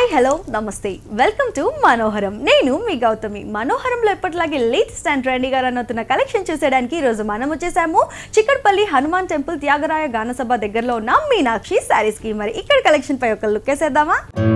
Hi hello నమస్తే welcome to Manoharam. నేను మీ గౌతమి. మనోహరంలో ఎప్పటిలాగే లేటెస్ట్ అండ్ ట్రెండీగా రన్ అవుతున్న కలెక్షన్ చూసేయడానికి ఈరోజు మనం వచ్చేసాము చిక్కడపల్లి హనుమాన్ టెంపుల్ త్యాగరాయ గానసభ దగ్గరలో ఉన్న మీనాక్షి శారీస్కి. మరి ఇక్కడ కలెక్షన్ పై ఒక లుక్ వేసేద్దామా?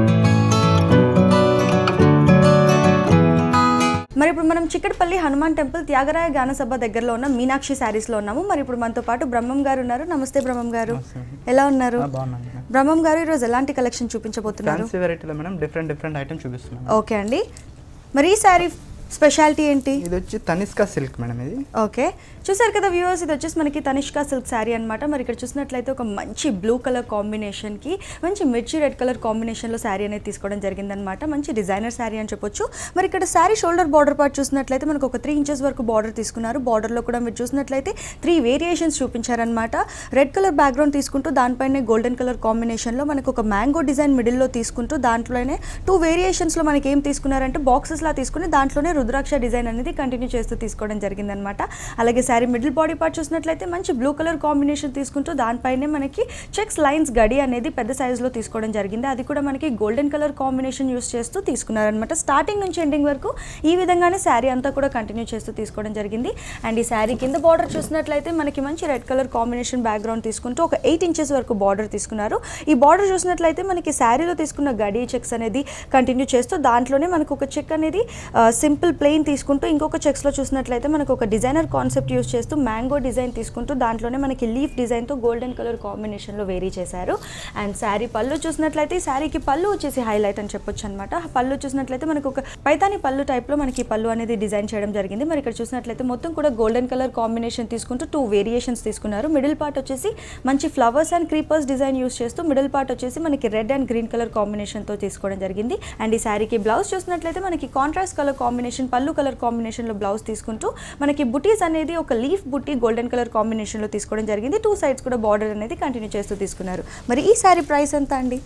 మరి ఇప్పుడు మనం చిక్కడపల్లి హనుమాన్ టెంపుల్ త్యాగరాయ గానసభ దగ్గరలో ఉన్న మీనాక్షి శారీస్లో ఉన్నాము. మరి ఇప్పుడు మనతో పాటు బ్రహ్మం గారు ఉన్నారు. నమస్తే బ్రహ్మం గారు, ఎలా ఉన్నారు? బ్రహ్మం గారు ఈరోజు ఎలాంటి కలెక్షన్ చూపించబోతున్నారు? డిఫరెంట్ ఐటమ్ చూపిస్తున్నాను. ఓకే అండి, మరి ఈ శారీ స్పెషాలిటీ ఏంటి? ఇది వచ్చి తనిష్కా సిల్క్ మేడం. ఇది ఓకే, చూసారు కదా వ్యూవర్స్, ఇది వచ్చేసి మనకి తనిష్కా సిల్క్ శారీ అనమాట. మరి ఇక్కడ చూసినట్లయితే ఒక మంచి బ్లూ కలర్ కాంబినేషన్కి మంచి మిర్చి రెడ్ కలర్ కాంబినేషన్లో శారీ అనేది తీసుకోవడం జరిగిందనమాట. మంచి డిజైనర్ శారీ అని చెప్పొచ్చు. మరి ఇక్కడ శారీ షోల్డర్ బార్డర్ పార్ట్ చూసినట్లయితే మనకు ఒక 3 ఇంచెస్ వరకు బార్డర్ తీసుకున్నారు. బార్డర్లో కూడా మీరు చూసినట్లయితే 3 వేరియేషన్స్ చూపించారనమాట. రెడ్ కలర్ బ్యాక్గ్రౌండ్ తీసుకుంటూ దానిపైనే గోల్డెన్ కలర్ కాంబినేషన్లో మనకు ఒక మ్యాంగో డిజైన్ మిడిల్లో తీసుకుంటూ దాంట్లోనే 2 వేరియేషన్స్లో మనకి ఏం తీసుకున్నారంటే బాక్సెస్లా తీసుకుని దాంట్లోనే రుద్రాక్ష డిజైన్ అనేది కంటిన్యూ చేస్తూ తీసుకోవడం జరిగిందనమాట. అలాగే శారీ మిడిల్ బాడీ పార్ట్ చూసినట్లయితే మంచి బ్లూ కలర్ కాంబినేషన్ తీసుకుంటూ దానిపైనే మనకి చెక్స్ లైన్స్ గడి అనేది పెద్ద సైజులో తీసుకోవడం జరిగింది. అది కూడా మనకి గోల్డెన్ కలర్ కాంబినేషన్ యూస్ చేస్తూ తీసుకున్నారనమాట. స్టార్టింగ్ నుంచి ఎండింగ్ వరకు ఈ విధంగానే శారీ అంతా కూడా కంటిన్యూ చేస్తూ తీసుకోవడం జరిగింది. అండ్ ఈ శారీ కింద బార్డర్ చూసినట్లయితే మనకి మంచి రెడ్ కలర్ కాంబినేషన్ బ్యాక్గ్రౌండ్ తీసుకుంటూ ఒక 8 ఇంచెస్ వరకు బార్డర్ తీసుకున్నారు. ఈ బార్డర్ చూసినట్లయితే మనకి శారీలో తీసుకున్న గడి చెక్స్ అనేది కంటిన్యూ చేస్తూ దాంట్లోనే మనకు ఒక చెక్ అనేది సింపుల్ ప్లెయిన్ తీసుకుంటూ ఇంకొక చెక్స్లో చూసినట్లయితే మనకు ఒక డిజైనర్ కాన్సెప్ట్ యూస్ చేస్తూ మ్యాంగో డిజైన్ తీసుకుంటూ దాంట్లోనే మనకి లీఫ్ డిజైన్తో గోల్డెన్ కలర్ కాంబినేషన్లో వేరీ చేశారు. అండ్ శారీ పళ్ళు చూసినట్లయితే శారీకి పళ్ళు వచ్చేసి హైలైట్ అని చెప్పొచ్చు అనమాట. పళ్ళు చూసినట్లయితే మనకు ఒక పైతాని పళ్ళు టైప్లో మనకి పళ్ళు అనేది డిజైన్ చేయడం జరిగింది. మరి ఇక్కడ చూసినట్లయితే మొత్తం కూడా గోల్డెన్ కలర్ కాంబినేషన్ తీసుకుంటూ 2 వేరియేషన్స్ తీసుకున్నారు. మిడిల్ పార్ట్ వచ్చేసి మంచి flowers and creepers design use చేస్తూ మిడిల్ పార్ట్ వచ్చేసి మనకి రెడ్ అండ్ గ్రీన్ కలర్ కాంబినేషన్తో తీసుకోవడం జరిగింది. అండ్ ఈ శారీకి బ్లౌజ్ చూసినట్లయితే మనకి కాంట్రాస్ట్ కలర్ కాంబినేషన్ పళ్ళు కలర్ కాంబినేషన్లో బ్లౌజ్ తీసుకుంటూ మనకి బుటీస్ అనేది ఒక లీఫ్ బుట్టి గోల్డెన్ కలర్ కాంబినేషన్లో తీసుకోవడం జరిగింది. 2 సైడ్స్ కూడా బార్డర్ అనేది కంటిన్యూ చేస్తూ తీసుకున్నారు. మరి ఈ శారీ ప్రైస్ ఎంత అండి?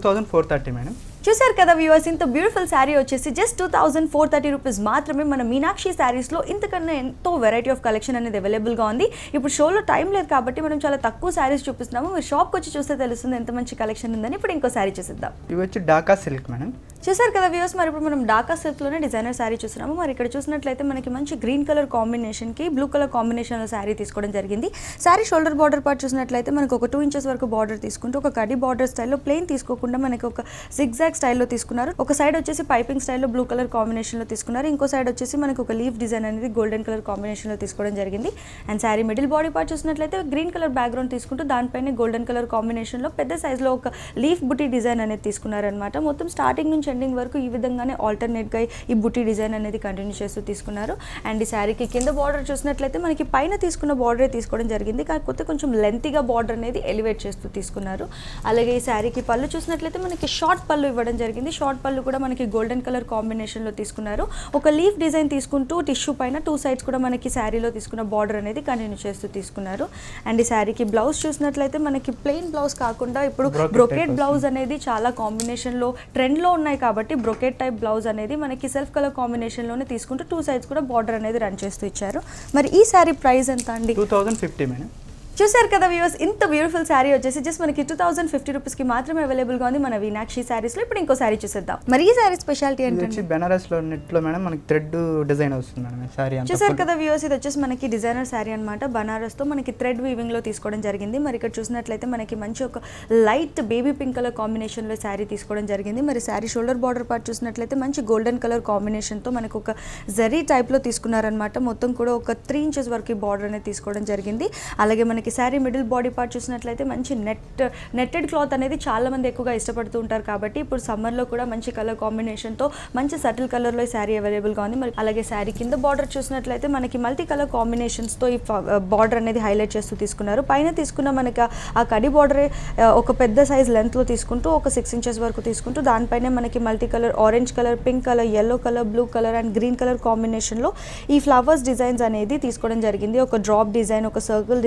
2430 మేడం. చూసారు కదా వ్యూవర్స్, ఇంత బ్యూటిఫుల్ శారీ వచ్చేసి జస్ట్ 2430 రూపీస్ మాత్రమే. మన మీనాక్షి శారీస్లో ఇంతకన్నా ఎంతో వెరైటీ ఆఫ్ కలెక్షన్ అనేది అవైలబుల్గా ఉంది. ఇప్పుడు షోలో టైం లేదు కాబట్టి మనం చాలా తక్కువ శారీస్ చూపిస్తున్నాము. మీరు షాప్కి వచ్చి చూస్తే తెలుస్తుంది ఎంత మంచి కలెక్షన్ ఉందని. ఇప్పుడు ఇంకో శారీ చూసిద్దాం. ఇవి వచ్చి డాకా సిల్క్ మేడం. చూసారు కదా వ్యూవర్స్, మరి ఇప్పుడు మనం డాకా సిల్క్లోనే డిజైనర్ శారీ చూస్తున్నాము. మరి ఇక్కడ చూసినట్లయితే మనకి మంచి గ్రీన్ కలర్ కాంబినేషన్కి బ్లూ కలర్ కాంబినేషన్లో శారీ తీసుకోవడం జరిగింది. శారీ షోల్డర్ బార్డర్ పార్ట్ చూసినట్లయితే మనకు ఒక 2 ఇంచెస్ వరకు బార్డర్ తీసుకుంటూ ఒక కడి బార్డర్ స్టైల్లో ప్లెయిన్ తీసుకోకుండా మనకి ఒక జిగ్జాగ్ స్టైల్లో తీసుకున్నారు. ఒక సైడ్ వచ్చేసి పైపింగ్ స్టైల్లో బ్లూ కలర్ కాంబినేషన్లో తీసుకున్నారు. ఇంకో సైడ్ వచ్చేసి మనకు ఒక లీఫ్ డిజైన్ అనేది గోల్డెన్ కలర్ కాంబినేషన్లో తీసుకోవడం జరిగింది. And sari middle body part చూసినట్లయితే గ్రీన్ కలర్ బ్యాక్గ్రౌండ్ తీసుకుంటూ దానిపైన గోల్డెన్ కలర్ కాంబినేషన్లో పెద్ద సైజులో ఒక లీఫ్ బుటీ డిజైన్ అనేది తీసుకున్నారనమాట. మొత్తం స్టార్టింగ్ నుంచి ఎండింగ్ వరకు ఈ విధంగానే ఆల్టర్నేట్గా ఈ బుటీ డిజైన్ అనేది కంటిన్యూ చేస్తూ తీసుకున్నారు. అండ్ ఈ శారీకి కింద బార్డర్ చూసినట్లయితే మనకి పైన తీసుకున్న బార్డరే తీసుకోవడం జరిగింది, కాకపోతే కొంచెం లెంతీగా బార్డర్ అనేది ఎలివేట్ చేస్తూ తీసుకున్నారు. అలాగే ఈ శారీకి పళ్ళు చూసినట్లయితే మనకి షార్ట్ పళ్ళు ఇవ్వడం జరిగింది. షార్ట్ పళ్ళు కూడా మనకి గోల్డెన్ కలర్ కాంబినేషన్లో తీసుకున్నారు. ఒక లీఫ్ డిజైన్ తీసుకుంటూ టిష్యూ పైన 2 సైడ్స్ కూడా మనకి శారీలో తీసుకున్న బార్డర్ అనేది కంటిన్యూ చేస్తూ తీసుకున్నారు. అండ్ ఈ శారీకి బ్లౌజ్ చూసినట్లయితే మనకి ప్లెయిన్ బ్లౌజ్ కాకుండా ఇప్పుడు బ్రొకేట్ బ్లౌజ్ అనేది చాలా కాంబినేషన్లో ట్రెండ్లో ఉన్నాయి కాబట్టి బ్రొకేట్ టైప్ బ్లౌజ్ అనేది మనకి సెల్ఫ్ కలర్ కాంబినేషన్లోనే తీసుకుంటూ 2 సైడ్స్ కూడా బార్డర్ అనేది రన్ చేస్తూ ఇచ్చారు. మరి ఈ శారీ ప్రైస్ ఎంత అండి? 2050 మేడం. చూసారు కదా వ్యూవర్స్, ఇంత బ్యూటిఫుల్ శారీ వచ్చేసి జస్ట్ మనకి 2050 రూపీస్కి మాత్రమే అవైలబుల్గా ఉంది మన మీనాక్షి శారీస్లో. ఇప్పుడు ఇంకో శారీ చూసేద్దాం. మరి ఈ శారీ స్పెషాలిటీ ఏంటంటే బెనారస్లో నెట్లో మేడం మనకి థ్రెడ్ డిజైన్ వస్తుంది మేడం. శారీ చూసారు కదా వ్యూవర్స్, ఇది వచ్చేసి మనకి డిజైనర్ శారీ అనమాట. బనారస్తో మనకి థ్రెడ్ వీవింగ్లో తీసుకోవడం జరిగింది. మరి ఇక్కడ చూసినట్లయితే మనకి మంచి ఒక లైట్ బేబీ పింక్ కలర్ కాంబినేషన్లో శారీ తీసుకోవడం జరిగింది. మరి శారీ షోల్డర్ బార్డర్ పార్ట్ చూసినట్లయితే మంచి గోల్డెన్ కలర్ కాంబినేషన్తో మనకు ఒక జరీ టైప్లో తీసుకున్నారనమాట. మొత్తం కూడా ఒక 3 ఇంచెస్ వరకు బార్డర్ అనేది తీసుకోవడం జరిగింది. అలాగే మనకి శారీ మిడిల్ బాడీ పార్ట్ చూసినట్లయితే మంచి నెట్టెడ్ క్లాత్ అనేది చాలా మంది ఎక్కువగా ఇష్టపడుతూ ఉంటారు కాబట్టి ఇప్పుడు సమ్మర్లో కూడా మంచి కలర్ కాంబినేషన్తో మంచి సటిల్ కలర్లో ఈ శారీ అవైలబుల్గా ఉంది. మరి అలాగే శారీ కింద బార్డర్ చూసినట్లయితే మనకి మల్టీ కలర్ కాంబినేషన్స్తో ఈ బార్డర్ అనేది హైలైట్ చేస్తూ తీసుకున్నారు. పైన తీసుకున్న మనకి ఆ కడి బార్డరే ఒక పెద్ద సైజ్ లెంత్లో తీసుకుంటూ ఒక 6 ఇంచెస్ వరకు తీసుకుంటూ దానిపైన మనకి multi colour orange colour, pink colour, yellow colour, blue colour and green colour కాంబినేషన్లో ఈ ఫ్లవర్స్ డిజైన్స్ అనేది తీసుకోవడం జరిగింది. ఒక డ్రాప్ డిజైన్, ఒక సర్కిల్ డిజైన్, ఒక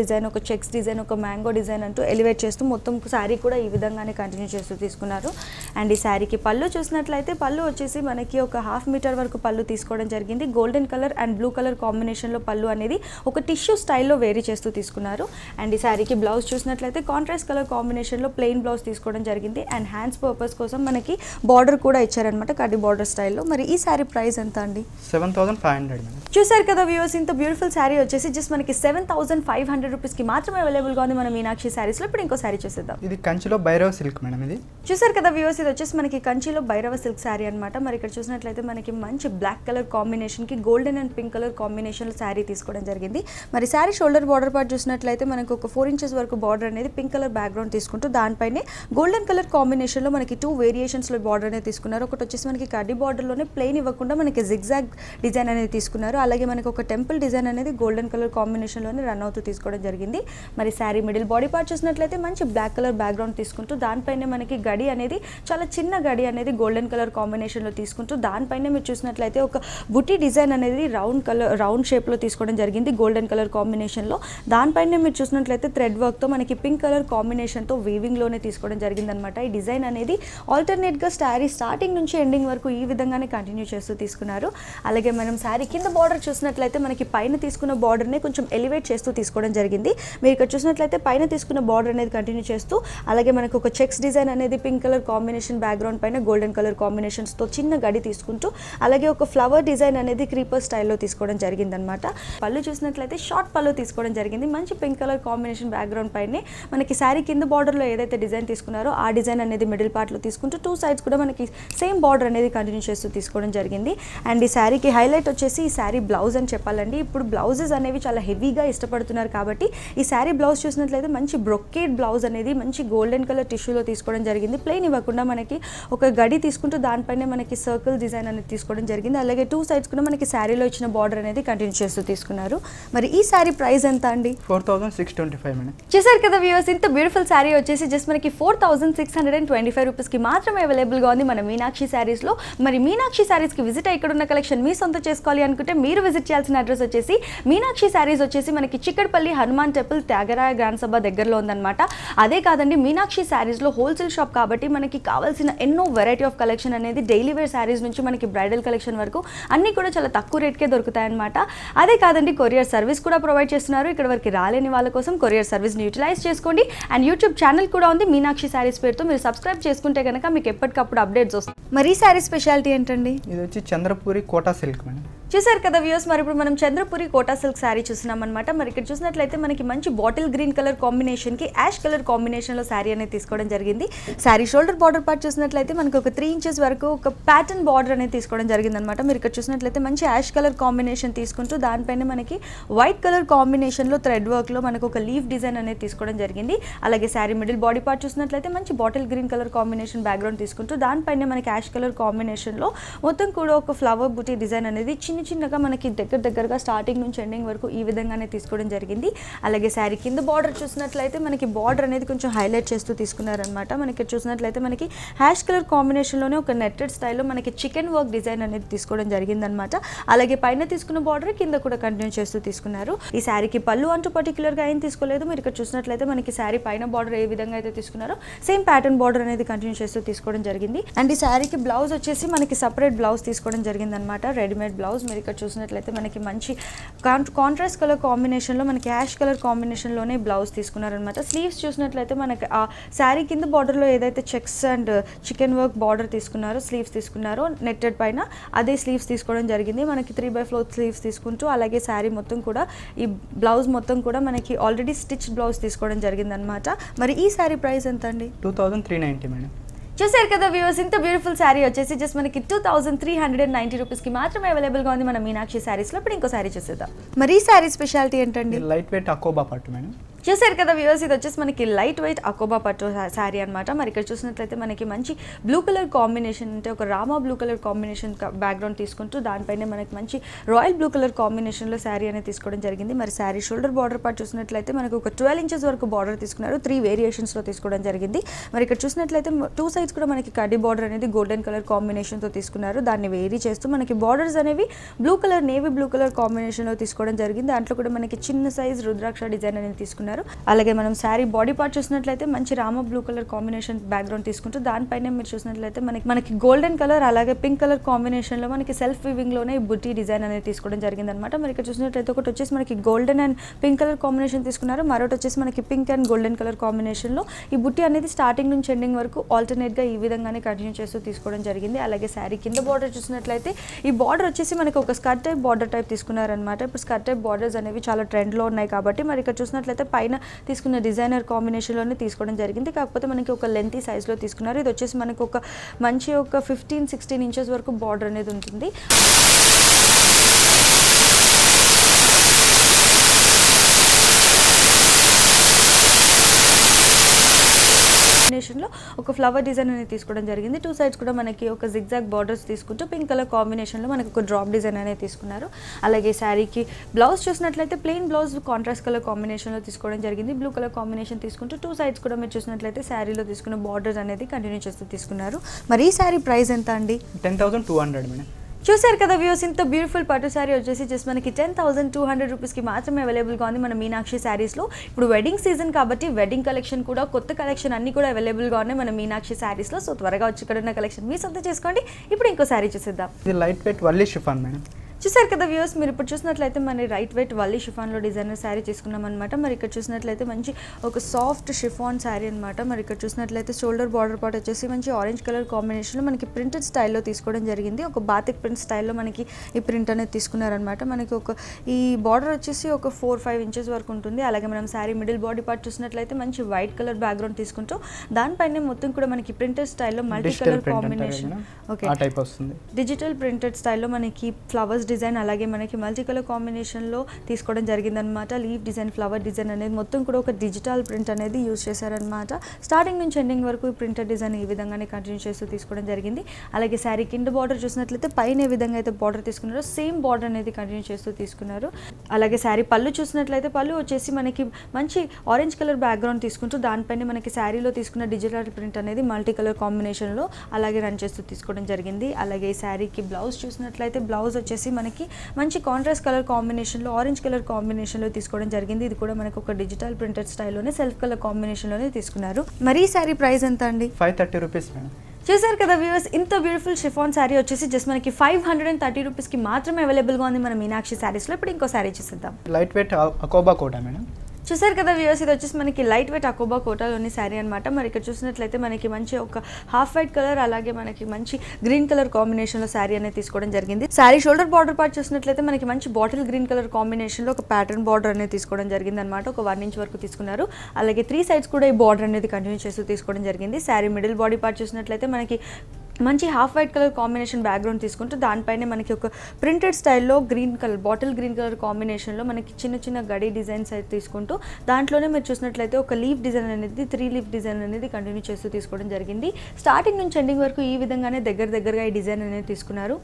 చెక్స్ డిజైన్, ఒక మ్యాంగో డిజైన్ అంటూ ఎలివేట్ చేస్తూ మొత్తం శారీ కూడా ఈ విధంగానే కంటిన్యూ చేస్తూ తీసుకున్నారు. అండ్ ఈ శారీకి పళ్ళు చూసినట్లయితే పళ్ళు వచ్చేసి మనకి ఒక 1/2 మీటర్ వరకు పళ్ళు తీసుకోవడం జరిగింది. Golden colour and blue colour కాంబినేషన్లో పళ్ళు అనేది ఒక టిష్యూ స్టైల్లో వేరీ చేస్తూ తీసుకున్నారు. అండ్ ఈ శారీకి బ్లౌజ్ చూసినట్లయితే కాంట్రాస్ట్ కలర్ కాంబినేషన్లో ప్లెయిన్ బ్లౌజ్ తీసుకోవడం జరిగింది. అండ్ హ్యాండ్స్ పర్పస్ కోసం మనకి బార్డర్ కూడా ఇచ్చారనమాట, కడ్డీ బార్డర్ స్టైల్లో. మరి ఈ శారీ ప్రైస్ ఎంత అండి? 7500 మేడం. చూసారు కదా వ్యూవర్స్, ఇంత బ్యూటిఫుల్ శారీ వచ్చేసి జస్ట్ మనకి 7500 రూపీస్కి మాత్రమే అవైలబుల్గా ఉంది మన మీనాక్షి శారీస్లో. ఇప్పుడు ఇంకో శారీ చూసేద్దాం. ఇది కంచిలో భైరవ సిల్క్ మేడం. ఇది చూసారు కదా వ్యూవర్స్, ఇది వచ్చేసి మనకి కంచిలో భైరవ సిల్క్ శారీ అనమాట. మరి ఇక్కడ చూసినట్లయితే మనకి మంచి బ్లాక్ కలర్ కాంబినేషన్కి గోల్డెన్ అండ్ పింక్ కలర్ కాంబినేషన్లో శారీ తీసుకోవడం జరిగింది. మరి శారీ షోల్డర్ బార్డర్ పార్ట్ చూసినట్లయితే మనకు ఒక 4 ఇంచెస్ వరకు బార్డర్ అనేది పింక్ కలర్ బ్యాక్గ్రౌండ్ తీసుకుంటూ దానిపైనే గోల్డెన్ కలర్ కాంబినేషన్లో మనకి 2 వేరియేషన్స్లో బార్డర్ అనేది తీసుకున్నారు. ఒకటి వచ్చేసి మనకి కడ్డీ బార్డర్లోనే ప్లెయిన్ ఇవ్వకుండా మనకి జిగ్జాగ్ డిజైన్ అనేది తీసుకున్నారు. అలాగే మనకి ఒక టెంపుల్ డిజైన్ అనేది గోల్డెన్ కలర్ కాంబినేషన్లోనే రన్ అవుతూ తీసుకోవడం జరిగింది. మరి శారీ మిడిల్ బాడీ పార్ట్ చూసినట్లయితే మంచి బ్లాక్ కలర్ బ్యాక్గ్రౌండ్ తీసుకుంటూ దానిపైనే మనకి గడి అనేది చాలా చిన్న గడి అనేది గోల్డెన్ కలర్ కాంబినేషన్లో తీసుకుంటూ దానిపైన మీరు చూసినట్లయితే ఒక బుటీ డిజైన్ అనేది రౌండ్ షేప్లో తీసుకోవడం జరిగింది గోల్డెన్ కలర్ కాంబినేషన్లో. దానిపైన మీరు చూసినట్లయితే థ్రెడ్ వర్క్తో మనకి పింక్ కలర్ కాంబినేషన్తో వీవింగ్లోనే తీసుకోవడం జరిగిందనమాట. ఈ డిజైన్ అనేది ఆల్టర్నేట్గా శారీ స్టార్టింగ్ నుంచి ఎండింగ్ వరకు ఈ విధంగానే కంటిన్యూ చేస్తూ తీసుకున్నారు. అలాగే మనం శారీ కింద బార్డర్ చూసినట్లయితే మనకి పైన తీసుకున్న బార్డర్ని కొంచెం ఎలివేట్ చేస్తూ తీసుకోవడం జరిగింది. మీరు ఇక్కడ చూసినట్లయితే పైన తీసుకున్న బార్డర్ అనేది కంటిన్యూ చేస్తూ అలాగే మనకు ఒక చెక్స్ డిజైన్ అనేది పింక్ కలర్ కాంబినేషన్ బ్యాక్గ్రౌండ్ పైన గోల్డెన్ కలర్ కాంబినేషన్స్తో చిన్న గడి తీసుకుంటూ అలాగే ఒక ఫ్లవర్ డిజైన్ అనేది క్రీపర్ స్టైల్లో తీసుకోవడం జరిగిందనమాట. పళ్ళు చూసినట్లయితే షార్ట్ పళ్ళు తీసుకోవడం జరిగింది. మంచి పింక్ కలర్ కాంబినేషన్ బ్యాక్గ్రౌండ్ పైనే మనకి శారీ కింద బార్డర్లో ఏదైతే డిజైన్ తీసుకున్నారో ఆ డిజైన్ అనేది మిడిల్ పార్ట్లో తీసుకుంటూ 2 సైడ్స్ కూడా మనకి సేమ్ బార్డర్ అనేది కంటిన్యూ చేస్తూ తీసుకోవడం జరిగింది. అండ్ ఈ శారీకి హైలైట్ వచ్చేసి ఈ శారీ బ్లౌజ్ అని చెప్పాలండి. ఇప్పుడు బ్లౌజెస్ అనేవి చాలా హెవీగా ఇష్టపడుతున్నారు కాబట్టి ఈ శారీ బ్లౌజ్ చూసినట్లయితే మంచి బ్రొకేడ్ బ్లౌజ్ అనేది మంచి గోల్డెన్ కలర్ టిష్యూలో తీసుకోవడం జరిగింది. ప్లెయిన్ ఇవ్వకుండా మనకి ఒక గడి తీసుకుంటూ దానిపైన మనకి సర్కిల్ డిజైన్ అనేది తీసుకోవడం జరిగింది. అలాగే 2 సైడ్స్ కూడా మనకి శారీలో ఇచ్చిన బార్డర్ అనేది కంటిన్యూ చేస్తూ తీసుకున్నారు. మరి ఈ శారీ ప్రైస్ ఎంత అండి? 4625 మేడం. చూసారు కదా వ్యూవర్స్, ఇంత బ్యూటిఫుల్ శారీ వచ్చేసి జస్ట్ మనకి 4625 రూపీస్కి మాత్రమే అవైలబుల్గా ఉంది మన మీనాక్షి శారీస్లో. మరి మీనాక్షి శారీస్కి విజిట్ అయ్యి ఇక్కడ ఉన్న కలెక్షన్ మీ సొంతం చేసుకోవాలి అనుకుంటే మీరు విజిట్ చేయాల్సిన అడ్రస్ వచ్చేసి మీనాక్షి శారీస్ వచ్చేసి మనకి చిక్కడపల్లి హనుమాన్ టెంపుల్ త్యాగరాయ గ్రాండ్ సభ దగ్గరలో ఉందన్నమాట. అదే కాదండి, మీనాక్షి శారీస్లో హోల్సేల్ షాప్ కాబట్టి మనకి కావాల్సిన ఎన్నో వెరైటీ ఆఫ్ కలెక్షన్ అనేది డైలీ వేర్ శారీస్ నుంచి మనకి బ్రైడల్ కలెక్షన్ వరకు అన్నీ కూడా చాలా తక్కువ రేట్కే దొరుకుతాయన్నమాట. అదే కాదండి, కొరియర్ సర్వీస్ కూడా ప్రొవైడ్ చేస్తున్నారు. ఇక్కడ వరకు రాలేని వాళ్ళ కోసం కొరియర్ సర్వీస్ని యూటిలైజ్ చేసుకోండి. అండ్ యూట్యూబ్ ఛానల్ కూడా ఉంది మీనాక్షి శారీస్ పేరుతో. మీరు సబ్స్క్రైబ్ చేసుకుంటే కనుక మీకు ఎప్పటికప్పుడు అప్డేట్స్ వస్తాయి. మరి ఈ శారీ స్పెషాలిటీ ఏంటండి? ఇది వచ్చి చంద్రపూరి కోటా సిల్క్ మేడం. చూసారు కదా వ్యూస్, మరి ఇప్పుడు మనం చంద్రపురి కోటా సిల్క్ శారీ చూస్తున్నాం అనమాట. మరి ఇక్కడ చూసినట్లయితే మనకి మంచి బాటిల్ గ్రీన్ కలర్ కాంబినేషన్కి యాష్ కలర్ కాంబినేషన్లో శారీ అనేది తీసుకోవడం జరిగింది. శారీ షోల్డర్ బార్డర్ పార్ట్ చూసినట్లయితే మనకు ఒక 3 ఇంచెస్ వరకు ఒక ప్యాటర్న్ బార్డర్ అనేది తీసుకోవడం జరిగింది అనమాట. మీరు ఇక్కడ చూసినట్లయితే మంచి యాష్ కలర్ కాంబినేషన్ తీసుకుంటూ దానిపైన మనకి వైట్ కలర్ కాంబినేషన్లో థ్రెడ్ వర్క్లో మనకు ఒక లీఫ్ డిజైన్ అనేది తీసుకోవడం జరిగింది. అలాగే శారీ మిడిల్ బాడీ పార్ట్ చూసినట్లయితే మంచి bottle green colour combination background తీసుకుంటూ దానిపైన మనకి యాష్ కలర్ కాంబినేషన్లో మొత్తం కూడా ఒక ఫ్లవర్ బుటీ డిజైన్ అనేది చిన్నగా మనకి దగ్గరగా స్టార్టింగ్ నుంచి ఎండింగ్ వరకు ఈ విధంగానే తీసుకోవడం జరిగింది. అలాగే శారీ కింద బార్డర్ చూసినట్లయితే మనకి బార్డర్ అనేది కొంచెం హైలైట్ చేస్తూ తీసుకున్నారనమాట. మనకి చూసినట్లయితే మనకి హ్యాష్ కలర్ కాంబినేషన్లోనే ఒక నెట్టెడ్ స్టైల్లో మనకి చికెన్ వర్క్ డిజైన్ అనేది తీసుకోవడం జరిగిందనమాట. అలాగే పైన తీసుకున్న బార్డర్ కింద కూడా కంటిన్యూ చేస్తూ తీసుకున్నారు. ఈ శారీకి పళ్ళు అంటూ పర్టికులర్గా ఏం తీసుకోలేదు. మీరు ఇక్కడ చూసినట్లయితే మనకి శారీ పైన బార్డర్ ఏ విధంగా అయితే తీసుకున్నారో సేమ్ ప్యాటర్న్ బార్డర్ అనేది కంటిన్యూ చేస్తూ తీసుకోవడం జరిగింది. అండ్ ఈ శారీకి బ్లౌజ్ వచ్చేసి మనకి సపరేట్ బ్లౌజ్ తీసుకోవడం జరిగింది అనమాట, రెడీమేడ్ బ్లౌజ్. మీరు ఇక్కడ చూసినట్లయితే మనకి మంచి కాంట్రాస్ట్ కలర్ కాంబినేషన్లో మనకి యాష్ కలర్ కాంబినేషన్లోనే బ్లౌజ్ తీసుకున్నారనమాట. స్లీవ్స్ చూసినట్లయితే మనకి ఆ శారీ కింద బార్డర్లో ఏదైతే checks and chikan work border తీసుకున్నారో స్లీవ్స్ తీసుకున్నారో నెట్టెడ్ పైన అదే స్లీవ్స్ తీసుకోవడం జరిగింది. మనకి 3/4 స్లీవ్స్ తీసుకుంటూ అలాగే శారీ మొత్తం కూడా ఈ బ్లౌజ్ మొత్తం కూడా మనకి ఆల్రెడీ స్టిచ్ బ్లౌజ్ తీసుకోవడం జరిగింది అనమాట. మరి ఈ శారీ ప్రైస్ ఎంత అండి? 2390 మేడం. చూసారు కదా వ్యూవర్స్, ఇంత బ్యూటిఫుల్ శారీ వచ్చేసి జస్ట్ మనకి 2390 రూపీస్కి మాత్రమే అవైలబుల్గా ఉంది మన మీనాక్షి శారీస్లో. ఇప్పుడు ఇంకో శారీ చూసేద్దాం. మరి ఈ శారీ స్పెషాలిటీ ఏంటండి? లైట్ వెయిట్ అకోబా పట్టు మేడం. చూసారు కదా వ్యూవర్స్, ఇది వచ్చేసి మనకి లైట్ వెయిట్ అకోబా పట్టు శారీ అనమాట. మరి ఇక్కడ చూసినట్లయితే మనకి మంచి బ్లూ కలర్ కాంబినేషన్ అంటే ఒక రామా బ్లూ కలర్ కాంబినేషన్ బ్యాక్గ్రౌండ్ తీసుకుంటూ దానిపైన మనకి మంచి రాయల్ బ్లూ కలర్ కాంబినేషన్లో శారీ అనేది తీసుకోవడం జరిగింది. మరి శారీ షోల్డర్ బార్డర్ పార్ట్ చూసినట్లయితే మనకు ఒక 12 ఇంచెస్ వరకు బార్డర్ తీసుకున్నారు. 3 వేరియేషన్స్లో తీసుకోవడం జరిగింది. మరి ఇక్కడ చూసినట్లయితే 2 సైడ్స్ కూడా మనకి కడ్డీ బార్డర్ అనేది గోల్డెన్ కలర్ కాంబినేషన్తో తీసుకున్నారు. దాన్ని వేరీ చేస్తూ మనకి బార్డర్స్ అనేవి blue colour navy blue colour కాంబినేషన్లో తీసుకోవడం జరిగింది. దాంట్లో కూడా మనకి చిన్న సైజ్ రుద్రాక్ష డిజైన్ అనేది తీసుకున్నారు. తీసుకున్నారు. అలాగే మనం శారీ బాడీ పార్ట్ చూసినట్లయితే మంచి రామ బ్లూ కలర్ కాంబినేషన్ బ్యాక్గ్రౌండ్ తీసుకుంటూ దానిపైన మీరు చూసినట్లయితే మనకి గోల్డెన్ కలర్ అలాగే పింక్ కలర్ కాంబినేషన్లో మనకి సెల్ఫ్ వీవింగ్లోనే ఈ బుట్టి డిజైన్ అనేది తీసుకోవడం జరిగిందనమాట. మరి ఇక్కడ చూసినట్లయితే ఒకటి వచ్చేసి మనకి golden and pink colour combination తీసుకున్నారు, మరొకటి వచ్చేసి మనకి పింక్ అండ్ గోల్డెన్ కలర్ కాంబినేషన్లో ఈ బుట్టి అనేది స్టార్టింగ్ నుంచి ఎండింగ్ వరకు ఆల్టర్నేట్గా ఈ విధంగానే కంటిన్యూ చేస్తూ తీసుకోవడం జరిగింది. అలాగే శారీ కింద బార్డర్ చూసినట్లయితే ఈ బార్డర్ వచ్చేసి మనకి ఒక స్కర్ట్ టైప్ బార్డర్ టైప్ తీసుకున్నారనమాట. ఇప్పుడు స్కర్ట్ టైప్ బార్డర్స్ అనేవి చాలా ట్రెండ్లో ఉన్నాయి కాబట్టి మరి ఇక్కడ చూసినట్లయితే పైన తీసుకున్న డిజైనర్ కాంబినేషన్లోనే తీసుకోవడం జరిగింది. కాకపోతే మనకి ఒక లెంతీ సైజ్లో తీసుకున్నారు. ఇది వచ్చేసి మనకి ఒక మంచి ఒక 15-16 ఇంచెస్ వరకు బార్డర్ అనేది ఉంటుంది. కాంబినేషన్లో ఒక ఫ్లవర్ డిజైన్ అనేది తీసుకోవడం జరిగింది. 2 సైడ్స్ కూడా మనకి ఒక జిగ్జాగ్ బార్డర్స్ తీసుకుంటూ పింక్ కలర్ కాంబినేషన్లో మనకి ఒక డ్రాప్ డిజైన్ అనేది తీసుకున్నారు. అలాగే శారీకి బ్లౌజ్ చూసినట్లయితే ప్లెయిన్ బ్లౌజ్ కాంట్రాస్ట్ కలర్ కాంబినేషన్లో తీసుకోవడం జరిగింది. బ్లూ కలర్ కాంబినేషన్ తీసుకుంటూ 2 సైడ్స్ కూడా మీరు చూసినట్లయితే శారీలో తీసుకున్న బార్డర్స్ అనేది కంటిన్యూ చేస్తూ తీసుకున్నారు. మరి ఈ శారీ ప్రైస్ ఎంత అండి? 10,200 మేడం. చూసారు కదా వ్యూస్, ఇంత బ్యూటిఫుల్ పట్టు శారీ వచ్చేసి జస్ట్ మనకి 10,200 రూపీస్కి మాత్రమే అవైలబుల్గా ఉంది మన మీనాక్షి శారీస్లో. ఇప్పుడు వెడ్డింగ్ సీజన్ కాబట్టి వెడ్డింగ్ కలెక్షన్ కూడా కొత్త కలెక్షన్ అన్నీ కూడా అవైలబుల్గా ఉన్నాయి మన మీనాక్షి శారీస్లో. సో త్వరగా వచ్చి ఇక్కడ ఉన్న కలెక్షన్ మీ సొంతం చేసుకోండి. ఇప్పుడు ఇంకో శారీ చూసేద్దాం. ఇది లైట్ వెయిట్ వల్లీ షిఫాన్ మేడం. చూసారు కదా వ్యూస్, మీరు ఇప్పుడు చూసినట్లయితే మన రైట్ వెయిట్ వల్లీ షిఫాన్లో డిజైనర్ శారీ తీసుకున్నాం అనమాట. మరి ఇక్కడ చూసినట్లయితే మంచి ఒక సాఫ్ట్ షిఫాన్ శారీ అనమాట. మరి ఇక్కడ చూసినట్లయితే షోల్డర్ బార్డర్ పార్ట్ వచ్చేసి మంచి ఆరెంజ్ కలర్ కాంబినేషన్లో మనకి ప్రింటెడ్ స్టైల్లో తీసుకోవడం జరిగింది. ఒక బాతిక్ ప్రింట్ స్టైల్లో మనకి ఈ ప్రింట్ అనేది తీసుకున్నారనమాట. మనకి ఒక ఈ బార్డర్ వచ్చేసి ఒక 4-5 ఇంచెస్ వరకు ఉంటుంది. అలాగే మనం శారీ మిడిల్ బాడీ పార్ట్ చూసినట్లయితే మంచి వైట్ కలర్ బ్యాక్గ్రౌండ్ తీసుకుంటూ దానిపైన మొత్తం కూడా మనకి ప్రింటెడ్ స్టైల్లో multi colour combination digital printed స్టైల్లో మనకి ఫ్లవర్స్ డిజైన్ అలాగే మనకి మల్టీ కలర్ కాంబినేషన్లో తీసుకోవడం జరిగిందనమాట. లీఫ్ డిజైన్, ఫ్లవర్ డిజైన్ అనేది మొత్తం కూడా ఒక డిజిటల్ ప్రింట్ అనేది యూజ్ చేశారనమాట. స్టార్టింగ్ నుంచి ఎండింగ్ వరకు ఈ ప్రింటెడ్ డిజైన్ ఈ విధంగానే కంటిన్యూ చేస్తూ తీసుకోవడం జరిగింది. అలాగే శారీ కింద బార్డర్ చూసినట్లయితే పైన ఏ విధంగా అయితే బార్డర్ తీసుకున్నారో సేమ్ బార్డర్ అనేది కంటిన్యూ చేస్తూ తీసుకున్నారు. అలాగే శారీ పళ్ళు చూసినట్లయితే పళ్ళు వచ్చేసి మనకి మంచి ఆరెంజ్ కలర్ బ్యాక్గ్రౌండ్ తీసుకుంటూ దానిపైన మనకి శారీలో తీసుకున్న డిజిటల్ ప్రింట్ అనేది మల్టీ కలర్ కాంబినేషన్లో అలాగే రన్ చేస్తూ తీసుకోవడం జరిగింది. అలాగే ఈ శారీకి బ్లౌజ్ చూసినట్లయితే బ్లౌజ్ వచ్చేసి మనకి మంచి కాంట్రాస్ట్ కలర్ కాంబినేషన్లో ఆరెంజ్ కలర్ కాంబినేషన్లో తీసుకోవడం జరిగింది. ఇది కూడా మనకు ఒక డిజిటల్ ప్రింటెడ్ స్టైల్లోనే సెల్ఫ్ కలర్ కాంబినేషన్లోనే తీసుకున్నారు. మరి ఈ శారీ ప్రైస్ ఎంత అండి? 530 రూపీస్ మేడం. చూసారు కదా వ్యూవర్స్, ఇంత బ్యూటిఫుల్ షిఫాన్ శారీ వచ్చేసి జస్ట్ మనకి 530 రూపీస్కి మాత్రమే అవైలబుల్గా ఉంది మన మీనాక్షి శారీస్లో. ఇప్పుడు ఇంకో శారీ చూసేద్దాం. లైట్ వెయిట్ అకోబా కోటా మేడం. చూసారు కదా వ్యూవర్స్, ఇది వచ్చేసి మనకి లైట్ వెయిట్ అకోబా కోటాలోని శారీ అనమాట. మరి ఇక్కడ చూసినట్లయితే మనకి మంచి ఒక హాఫ్ వైట్ కలర్ అలాగే మనకి మంచి గ్రీన్ కలర్ కాంబినేషన్లో శారీ అనేది తీసుకోవడం జరిగింది. శారీ షోల్డర్ బార్డర్ పార్ట్ చూసినట్లయితే మనకి మంచి బాటిల్ గ్రీన్ కలర్ కాంబినేషన్లో ఒక ప్యాటర్న్ బార్డర్ అనేది తీసుకోవడం జరిగింది అనమాట. ఒక 1 ఇంచ్ వరకు తీసుకున్నారు. అలాగే 3 సైడ్స్ కూడా ఈ బార్డర్ అనేది కంటిన్యూ చేస్తూ తీసుకోవడం జరిగింది. శారీ మిడిల్ బాడీ పార్ట్ చూసినట్లయితే మనకి మంచి half white colour combination background తీసుకుంటూ దానిపైన మనకి ఒక ప్రింటెడ్ స్టైల్లో green colour bottle green colour కాంబినేషన్లో మనకి చిన్న చిన్న గడి డిజైన్స్ అయితే తీసుకుంటూ దాంట్లోనే మీరు చూసినట్లయితే ఒక లీఫ్ డిజైన్ అనేది 3 లీఫ్ డిజైన్ అనేది కంటిన్యూ చేస్తూ తీసుకోవడం జరిగింది. స్టార్టింగ్ నుంచి ఎండింగ్ వరకు ఈ విధంగానే దగ్గరగా ఈ డిజైన్ అనేది తీసుకున్నారు.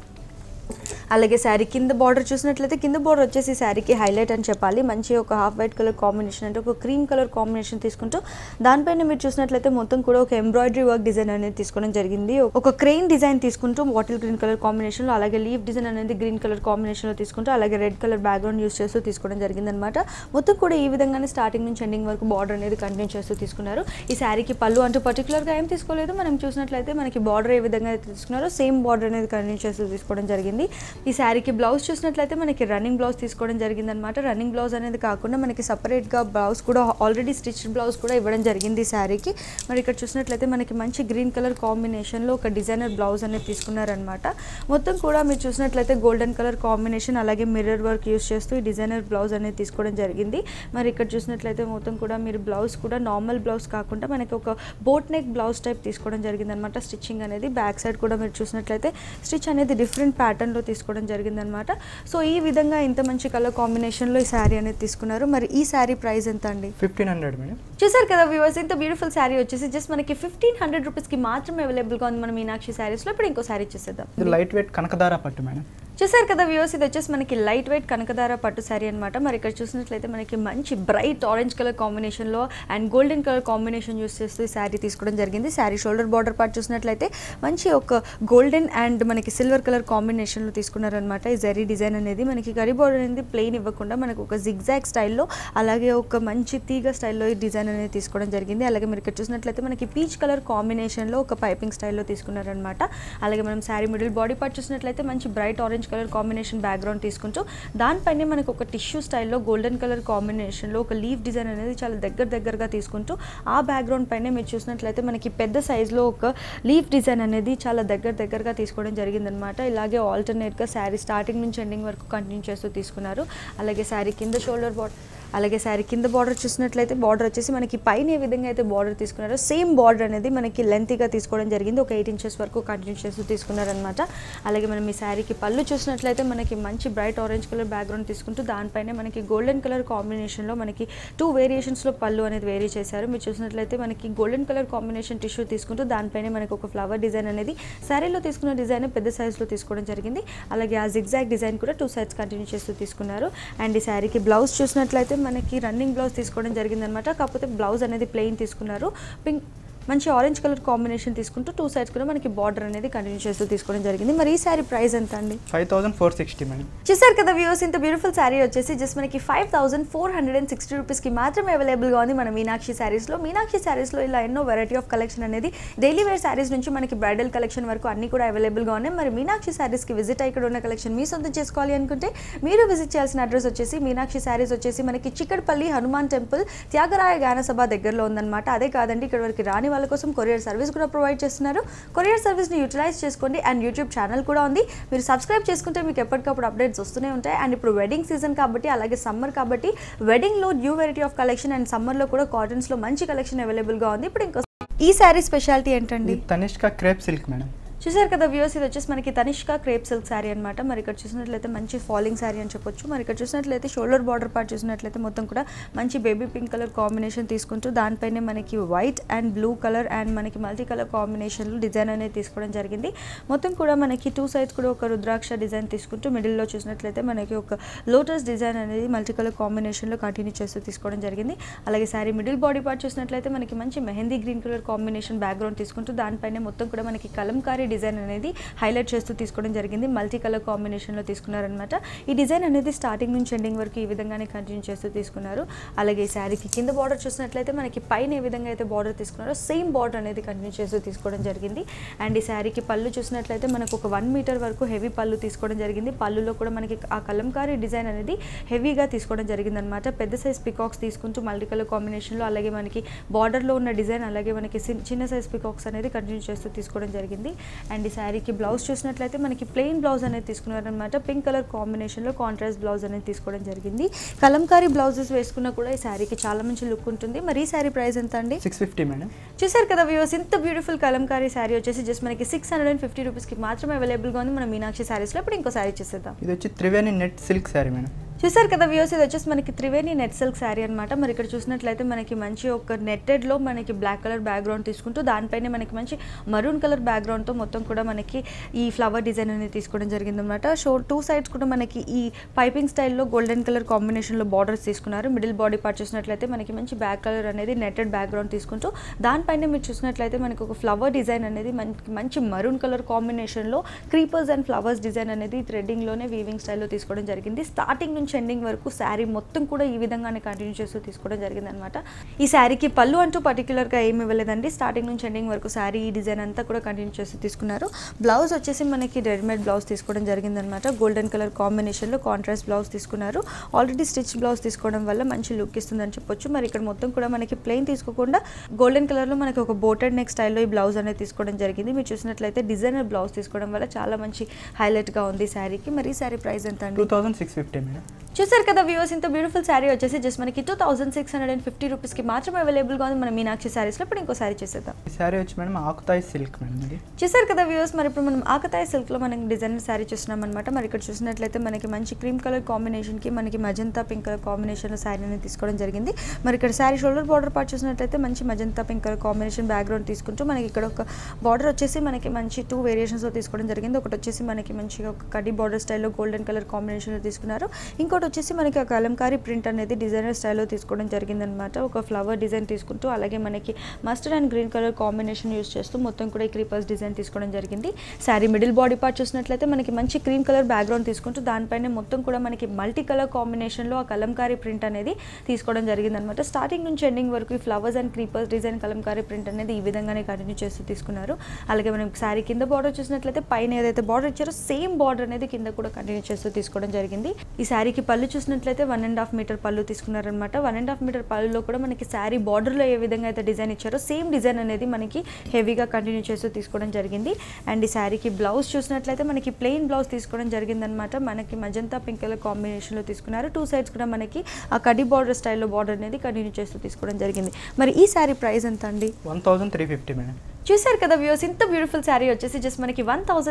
అలాగే శారీ కింద బార్డర్ చూసినట్లయితే కింద బార్డర్ వచ్చేసి శారీకి హైలైట్ అని చెప్పాలి. మంచి ఒక హాఫ్ వైట్ కలర్ కాంబినేషన్ అంటే ఒక క్రీమ్ కలర్ కాంబినేషన్ తీసుకుంటూ దానిపైన మీరు చూసినట్లయితే మొత్తం కూడా ఒక ఎంబ్రాయిడరీ వర్క్ డిజైన్ అనేది తీసుకోవడం జరిగింది. ఒక క్రెయిన్ డిజైన్ తీసుకుంటూ బాటిల్ గ్రీన్ కలర్ కాంబినేషన్లో అలాగే లీఫ్ డిజైన్ అనేది గ్రీన్ కలర్ కాంబినేషన్లో తీసుకుంటూ అలాగే రెడ్ కలర్ బ్యాక్గ్రౌండ్ యూస్ చేస్తూ తీసుకోవడం జరిగింది అనమాట. మొత్తం కూడా ఈ విధంగానే స్టార్టింగ్ నుంచి ఎండింగ్ వరకు బార్డర్ అనేది కంటిన్యూ చేస్తూ తీసుకున్నారు. ఈ శారీకి పళ్ళు అంటూ పర్టికులర్గా ఏం తీసుకోలేదు. మనం చూసినట్లయితే మనకి బార్డర్ ఏ విధంగా అయితే తీసుకున్నారో సేమ్ బార్డర్ అనేది కంటిన్యూ చేస్తూ తీసుకోవడం జరిగింది. ఈ శారీకి బ్లౌజ్ చూసినట్లయితే మనకి రన్నింగ్ బ్లౌజ్ తీసుకోవడం జరిగిందనమాట. రన్నింగ్ బ్లౌజ్ అనేది కాకుండా మనకి సపరేట్గా బ్లౌజ్ కూడా ఆల్రెడీ స్టిచ్డ్ బ్లౌజ్ కూడా ఇవ్వడం జరిగింది ఈ శారీకి. మరి ఇక్కడ చూసినట్లయితే మనకి మంచి గ్రీన్ కలర్ కాంబినేషన్లో ఒక డిజైనర్ బ్లౌజ్ అనేది తీసుకున్నారనమాట. మొత్తం కూడా మీరు చూసినట్లయితే గోల్డెన్ కలర్ కాంబినేషన్ అలాగే మిర్రర్ వర్క్ యూస్ చేస్తూ ఈ డిజైనర్ బ్లౌజ్ అనేది తీసుకోవడం జరిగింది. మరి ఇక్కడ చూసినట్లయితే మొత్తం కూడా మీరు బ్లౌజ్ కూడా నార్మల్ బ్లౌజ్ కాకుండా మనకి ఒక బోట్ నెక్ బ్లౌజ్ టైప్ తీసుకోవడం జరిగిందనమాట. స్టిచ్చింగ్ అనేది బ్యాక్ సైడ్ కూడా మీరు చూసినట్లయితే స్టిచ్ అనేది డిఫరెంట్ ప్యాటర్న్లో తీసుకోవడం జరిగిందనమాట. సో ఈ విధంగా ఇంత మంచి కలర్ కాంబినేషన్లో ఈ శారీ అనేది తీసుకున్నారు. మరి ఈ శారీ ప్రైస్ ఎంత అండి? 1500 మేడం. చూసారు కదా వ్యూవర్స్, ఇంత బ్యూటిఫుల్ శారీ వచ్చేసి జస్ట్ మనకి 1500 రూపీస్కి మాత్రమే అవైలబుల్గా ఉంది మన మీనాక్షి శారీస్లో. ఇప్పుడు ఇంకో శారీ చూసేద్దాం. ఇది లైట్ వెయిట్ కనకదార పట్టు మేడం. చూసారు కదా వ్యూవర్స్, ఇది వచ్చేసి మనకి లైట్ వెయిట్ కనకదార పట్టు శారీ అనమాట. మరి ఇక్కడ చూసినట్లయితే మనకి మంచి బ్రైట్ ఆరెంజ్ కలర్ కాంబినేషన్లో and golden colour combination use చేస్తూ ఈ శారీ తీసుకోవడం జరిగింది. శారీ షోల్డర్ బార్డర్ పార్ట్ చూసినట్లయితే మంచి ఒక గోల్డెన్ అండ్ మనకి సిల్వర్ కలర్ కాంబినేషన్లో తీసుకున్నారనమాట. ఈ జరీ డిజైన్ అనేది మనకి గరి బార్డర్ అనేది ప్లెయిన్ ఇవ్వకుండా మనకు ఒక జిగ్జాగ్ స్టైల్లో అలాగే ఒక మంచి తీగ స్టైల్లో ఈ డిజైన్ అనేది తీసుకోవడం జరిగింది. అలాగే మీరు ఇక్కడ చూసినట్లయితే మనకి పీచ్ కలర్ కాంబినేషన్లో ఒక పైపింగ్ స్టైల్లో తీసుకున్నారనమాట. అలాగే మనం శారీ మిడిల్ బాడీ పార్ట్ చూసినట్లయితే మంచి bright orange colour combination background తీసుకుంటూ దానిపైనే మనకు ఒక టిష్యూ స్టైల్లో గోల్డెన్ కలర్ కాంబినేషన్లో ఒక లీఫ్ డిజైన్ అనేది చాలా దగ్గరగా తీసుకుంటూ ఆ బ్యాక్గ్రౌండ్ పైన మీరు చూసినట్లయితే మనకి పెద్ద సైజులో ఒక లీఫ్ డిజైన్ అనేది చాలా దగ్గరగా తీసుకోవడం జరిగిందనమాట. ఇలాగే ఆల్టర్నేట్గా శారీ స్టార్టింగ్ నుంచి ఎండింగ్ వరకు కంటిన్యూ చేస్తూ తీసుకున్నారు. అలాగే శారీ కింద షోల్డర్ బార్డర్ చూసినట్లయితే బార్డర్ వచ్చేసి మనకి పైన ఏ విధంగా అయితే బార్డర్ తీసుకున్నారో సేమ్ బార్డర్ అనేది మనకి లెంతీగా తీసుకోవడం జరిగింది. ఒక 8 ఇంచెస్ వరకు కంటిన్యూ చేస్తూ తీసుకున్నారనమాట. అలాగే మనం ఈ శారీకి పళ్ళు చూసినట్లయితే మనకి మంచి బ్రైట్ ఆరెంజ్ కలర్ బ్యాక్గ్రౌండ్ తీసుకుంటూ దానిపైన మనకి గోల్డెన్ కలర్ కాంబినేషన్లో మనకి 2 వేరియేషన్స్లో పళ్ళు అనేది వేరీ చేశారు. మీరు చూసినట్లయితే మనకి గోల్డెన్ కలర్ కాంబినేషన్ టిష్యూ తీసుకుంటూ దానిపైన మనకి ఒక ఫ్లవర్ డిజైన్ అనేది శారీలో తీసుకున్న డిజైన్ పెద్ద సైజులో తీసుకోవడం జరిగింది. అలాగే ఆ జిగ్జాగ్ డిజైన్ కూడా 2 సైడ్స్ కంటిన్యూ చేస్తూ తీసుకున్నారు. అండ్ ఈ శారీకి బ్లౌజ్ చూసినట్లయితే మనకి రన్నింగ్ బ్లౌజ్ తీసుకోవడం జరిగిందనమాట. కాకపోతే బ్లౌజ్ అనేది ప్లెయిన్ తీసుకున్నారు. పింక్ మంచి ఆరెంజ్ కలర్ కాంబినేషన్ తీసుకుంటూ 2 సైడ్స్ కూడా మనకి బార్డర్ అనేది కంటిన్యూ చేస్తూ తీసుకోవడం జరిగింది. మరి ఈ శారీ ప్రైస్ ఎంత అండి? 5460 మేడం. చూసారు కదా వ్యూవర్స్, ఇంత బ్యూటిఫుల్ శారీ వచ్చేసి జస్ట్ మనకి 5460 రూపీస్కి మాత్రమే అవైలబుల్గా ఉంది మన మీనాక్షి శారీస్లో. మీనాక్షి శారీస్లో ఇలా ఎన్నో వెరైటీ ఆఫ్ కలెక్షన్ అనేది డైలీ వేర్ శారీస్ నుంచి మనకి బ్రైడల్ కలెక్షన్ వరకు అన్ని కూడా అవైలబుల్గా ఉన్నాయి. మరి మీనాక్షి శారీస్కి విజిట్ అయ్యి ఇక్కడ ఉన్న కలెక్షన్ మీ సొంతం చేసుకోవాలి అనుకుంటే మీరు విజిట్ చేయాల్సిన అడ్రస్ వచ్చేసి మీనాక్షి శారీస్ వచ్చేసి మనకి చిక్కడపల్లి హనుమాన్ టెంపుల్ త్యాగరాయ గాన సభ దగ్గరలో ఉందన్నమాట. అదే కాదండి, ఇక్కడ వరకు రాని వాళ్ళ కోసం కొరియర్ సర్వీస్ కూడా ప్రొవైడ్ చేస్తున్నారు. కొరియర్ సర్వీస్ని యూటిలైజ్ చేసుకోండి. అండ్ యూట్యూబ్ ఛానల్ కూడా ఉంది, మీరు సబ్స్క్రైబ్ చేసుకుంటే మీకు ఎప్పటికప్పుడు అప్డేట్స్ వస్తూనే ఉంటాయి. అండ్ ఇప్పుడు వెడ్డింగ్ సీజన్ కాబట్టి అలాగే సమ్మర్ కాబట్టి వెడ్డింగ్లో new variety of collection and సమ్మర్లో కూడా కాటన్స్లో మంచి కలెక్షన్ అవైలబుల్గా ఉంది. ఇప్పుడు ఇంకో ఈ శారీ స్పెషాలిటీ ఏంటండి? Tanishka crepe silk madam. చూసారు కదా వ్యూవర్స్, ఇది వచ్చేసి మనకి తనిష్క క్రేప్ సిల్క్ శారీ అనమాట. మరి ఇక్కడ చూసినట్లయితే మంచి ఫాలింగ్ శారీ అని చెప్పొచ్చు. మరి ఇక్కడ చూసినట్లయితే షోల్డర్ బార్డర్ పార్ట్ చూసినట్లయితే మొత్తం కూడా మంచి బేబీ పింక్ కలర్ కాంబినేషన్ తీసుకుంటూ దానిపైనే మనకి white and blue colour and మనకి మల్టీ కలర్ కాంబినేషన్లో డిజైన్ అనేది తీసుకోవడం జరిగింది. మొత్తం కూడా మనకి 2 సైడ్స్ కూడా ఒక రుద్రాక్ష డిజైన్ తీసుకుంటూ మిడిల్లో చూసినట్లయితే మనకి ఒక లోటస్ డిజైన్ అనేది మల్టీ కలర్ కాంబినేషన్లో కంటిన్యూ చేస్తూ తీసుకోవడం జరిగింది. అలాగే శారీ మిడిల్ బాడీ పార్ట్ చూసినట్లయితే మనకి మంచి mehndi green colour combination background తీసుకుంటూ దానిపైన మొత్తం కూడా మనకి కలంకారీ డిజైన్ అనేది హైలైట్ చేస్తూ తీసుకోవడం జరిగింది. మల్టీ కలర్ కాంబినేషన్లో తీసుకున్నారనమాట. ఈ డిజైన్ అనేది స్టార్టింగ్ నుంచి ఎండింగ్ వరకు ఈ విధంగానే కంటిన్యూ చేస్తూ తీసుకున్నారు. అలాగే ఈ శారీకి కింద బార్డర్ చూసినట్లయితే మనకి పైన ఏ విధంగా అయితే బార్డర్ తీసుకున్నారో సేమ్ బార్డర్ అనేది కంటిన్యూ చేస్తూ తీసుకోవడం జరిగింది. అండ్ ఈ శారీకి పళ్ళు చూసినట్లయితే మనకు ఒక 1 మీటర్ వరకు హెవీ పళ్ళు తీసుకోవడం జరిగింది. పళ్ళులో కూడా మనకి ఆ కలంకారీ డిజైన్ అనేది హెవీగా తీసుకోవడం జరిగింది అనమాట. పెద్ద సైజ్ పికాక్స్ తీసుకుంటూ మల్టీ కలర్ కాంబినేషన్లో అలాగే మనకి బార్డర్లో ఉన్న డిజైన్ అలాగే మనకి చిన్న సైజ్ పికాక్స్ అనేది కంటిన్యూ చేస్తూ తీసుకోవడం జరిగింది. అండ్ ఈ శారీకి బ్లౌజ్ చూసినట్లయితే మనకి ప్లెయిన్ బ్లౌజ్ అనేది తీసుకున్నారనమాట. పింక్ కలర్ కాంబినేషన్లో కాంట్రాస్ట్ బ్లౌజ్ అనేది తీసుకోవడం జరిగింది. కలంకారీ బ్లౌజెస్ వేసుకున్నా కూడా ఈ శారీకి చాలా మంచి లుక్ ఉంటుంది. మరి ఈ శారీ ప్రైస్ ఎంత అండి? 650 మేడం. చూసారు కదా వ్యూవర్స్, ఇంత బ్యూటిఫుల్ కలంకారీ శారీ వచ్చేసి జస్ట్ మనకి 650 రూపీస్కి మాత్రమే అవైలబుల్గా ఉంది మన మీనాక్షి శారీస్లో. ఇప్పుడు ఇంకో శారీ చేసేద్దాం. ఇది వచ్చి Triveni net silk sari madam. చూసారు కదా వ్యూవర్స్, ఇది వచ్చేసి మనకి త్రివేణి నెట్ సిల్క్ శారీ అనమాట. మరి ఇక్కడ చూసినట్లయితే మనకి మంచి ఒక నెట్టెడ్లో మనకి బ్లాక్ కలర్ బ్యాక్గ్రౌండ్ తీసుకుంటూ దానిపైన మనకి మంచి మరూన్ కలర్ బ్యాక్గ్రౌండ్తో మొత్తం కూడా మనకి ఈ ఫ్లవర్ డిజైన్ అనేది తీసుకోవడం జరిగింది అనమాట. 2 సైడ్స్ కూడా మనకి ఈ పైపింగ్ స్టైల్లో గోల్డెన్ కలర్ కాంబినేషన్లో బార్డర్స్ తీసుకున్నారు. మిడిల్ బాడీ పార్ట్ చూసినట్లయితే మనకి మంచి బ్యాక్ కలర్ అనేది నెట్టెడ్ బ్యాక్గ్రౌండ్ తీసుకుంటూ దానిపైన మీరు చూసినట్లయితే మనకి ఒక ఫ్లవర్ డిజైన్ అనేది మంచి మరూన్ కలర్ కాంబినేషన్లో క్రీపర్స్ అండ్ ఫ్లవర్స్ డిజైన్ అనేది థ్రెడ్డింగ్లోనే వీవింగ్ స్టైల్లో తీసుకోవడం జరిగింది. స్టార్టింగ్ నుంచి ఎండింగ్ వరకు శారీ మొత్తం కూడా ఈ విధంగానే కంటిన్యూ చేస్తూ తీసుకోవడం జరిగింది అనమాట. ఈ శారీకి పళ్ళు అంటూ పర్టికులర్గా ఏమి ఇవ్వలేదండి. స్టార్టింగ్ నుంచి ఎండింగ్ వరకు శారీ ఈ డిజైన్ అంతా కూడా కంటిన్యూ చేస్తూ తీసుకున్నారు. బ్లౌజ్ వచ్చేసి మనకి రెడీమేడ్ బ్లౌజ్ తీసుకోవడం జరిగిందనమాట. గోల్డెన్ కలర్ కాంబినేషన్లో కాంట్రాస్ట్ బ్లౌజ్ తీసుకున్నారు. ఆల్రెడీ స్టిచ్ బ్లౌజ్ తీసుకోవడం వల్ల మంచి లుక్ ఇస్తుందని చెప్పొచ్చు. మరి ఇక్కడ మొత్తం కూడా మనకి ప్లెయిన్ తీసుకోకుండా గోల్డెన్ కలర్లో మనకి ఒక బోటెడ్ నెక్ స్టైల్లో ఈ బ్లౌజ్ అనేది తీసుకోవడం జరిగింది. మీరు చూసినట్లయితే డిజైనర్ బ్లౌజ్ తీసుకోవడం వల్ల చాలా మంచి హైలైట్గా ఉంది శారీకి. మరి ఈ శారీ ప్రైస్ ఎంత అండి? 2650 మేడం. చూసారు కదా వ్యూవర్స్, ఇంత బ్యూటిఫుల్ శారీ వచ్చేసి జస్ట్ మనకి 2650 రూపీస్కి మాత్రమే అవైలబుల్గా ఉంది మన మీనాక్షి శారీస్లో. ఇప్పుడు ఇంకో శారీ చేసేద్దాం. ఈ శారీ వచ్చి మేడం ఆకుతాయి సిల్క్ మేడం. ఇది చూసారు కదా వ్యూవర్స్, మరి ఇప్పుడు మనం ఆకతాయి సిల్క్లో మనం డిజైనర్ శారీ చూస్తున్నాం అనమాట. మరి ఇక్కడ చూసినట్లయితే మనకి మంచి క్రీమ్ కలర్ కాంబినేషన్కి మనకి మజంతా పింక్ కలర్ కాంబినేషన్లో శారీ అనేది తీసుకోవడం జరిగింది. మరి ఇక్కడ శారీ షోల్డర్ బార్డర్ పార్ట్ చూసినట్లయితే మంచి magenta pink colour combination background తీసుకుంటూ మనకి ఇక్కడ ఒక బార్డర్ వచ్చేసి మనకి మంచి 2 వేరియేషన్స్లో తీసుకోవడం జరిగింది. ఒకటి వచ్చేసి మనకి మంచిగా ఒక కడ్డీ బార్డర్ స్టైల్లో గోల్డెన్ కలర్ కాంబినేషన్లో తీసుకున్నారు. ఇంకోటి వచ్చేసి మనకి ఒక కలంకారీ ప్రింట్ అనేది డిజైనర్ స్టైల్లో తీసుకోవడం జరిగిందనమాట. ఒక ఫ్లవర్ డిజైన్ తీసుకుంటూ అలాగే మనకి mustard and green colour combination use చేస్తూ మొత్తం కూడా ఈ క్రీపర్స్ డిజైన్ తీసుకోవడం జరిగింది. శారీ మిడిల్ బాడీ పార్ట్ చూసినట్లయితే మనకి మంచి క్రీమ్ కలర్ బ్యాక్గ్రౌండ్ తీసుకుంటూ దానిపైన మొత్తం కూడా మనకి మల్టీ కలర్ కాంబినేషన్లో ఆ కలంకారీ ప్రింట్ అనేది తీసుకోవడం జరిగిందనమాట. స్టార్టింగ్ నుంచి ఎండింగ్ వరకు ఈ flowers and creepers design Kalamkari print అనేది ఈ విధంగానే కంటిన్యూ చేస్తూ తీసుకున్నారు. అలాగే మనం శారీ కింద బార్డర్ చూసినట్లయితే పైన ఏదైతే బార్డర్ ఇచ్చారో సేమ్ బార్డర్ అనేది కింద కూడా కంటిన్యూ చేస్తూ తీసుకోవడం జరిగింది. ఈ శారీకి పళ్ళు చూసినట్లయితే 1.5 మీటర్ పళ్ళు తీసుకున్నారనమాట. 1.5 మీటర్ పళ్ళులో కూడా మనకి శారీ బార్డర్లో ఏ విధంగా అయితే డిజైన్ ఇచ్చారో సేమ్ డిజైన్ అనేది మనకి హెవీగా కంటిన్యూ చేస్తూ తీసుకోవడం జరిగింది. అండ్ ఈ శారీకి బ్లౌజ్ చూసినట్లయితే మనకి ప్లెయిన్ బ్లౌజ్ తీసుకోవడం జరిగిందనమాట. మనకి మజంతా పింక్ కలర్ కాంబినేషన్లో తీసుకున్నారు. 2 సైడ్స్ కూడా మనకి ఆ కడ్డీ బార్డర్ స్టైల్లో బార్డర్ అనేది కంటిన్యూ చేస్తూ తీసుకోవడం జరిగింది. మరి ఈ శారీ ప్రైస్ ఎంత అండి? 1350 మేడం. చూసారు కదా వ్యూవర్స్, ఇంత బ్యూటిఫుల్ శారీ వచ్చేసి జస్ట్ మనకి